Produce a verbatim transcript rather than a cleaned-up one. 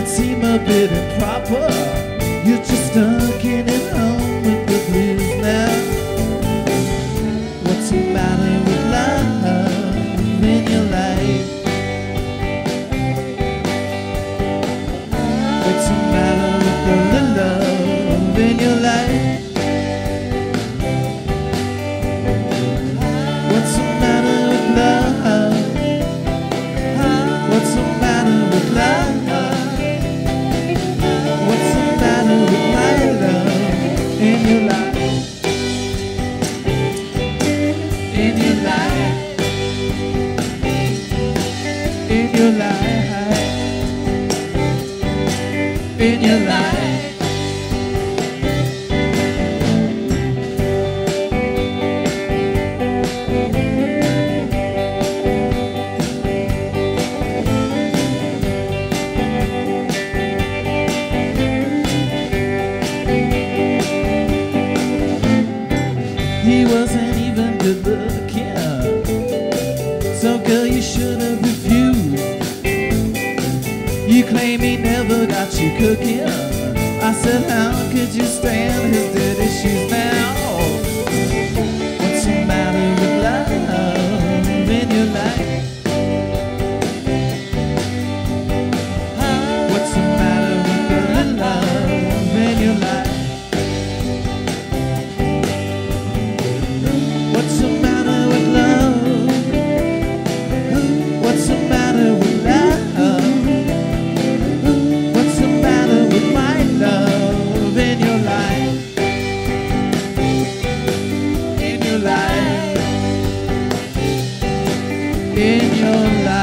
seem a bit improper. You're just stuck in at home with the blues now. What's the matter with love in your life? What's the matter with the love in your life? What's the matter with love? What's the matter with love? What's the matter with my love in your life? In your life, in your life, in your life. He wasn't even good looking, so girl, you should have refused. You claim he never got you cooking. I said, how could you stand his dirty shoes now? What's the matter with love in your life? What's the matter with the love in your life? What's the matter with love? What's the matter with love? What's the matter with my love in your life? In your life, in your life.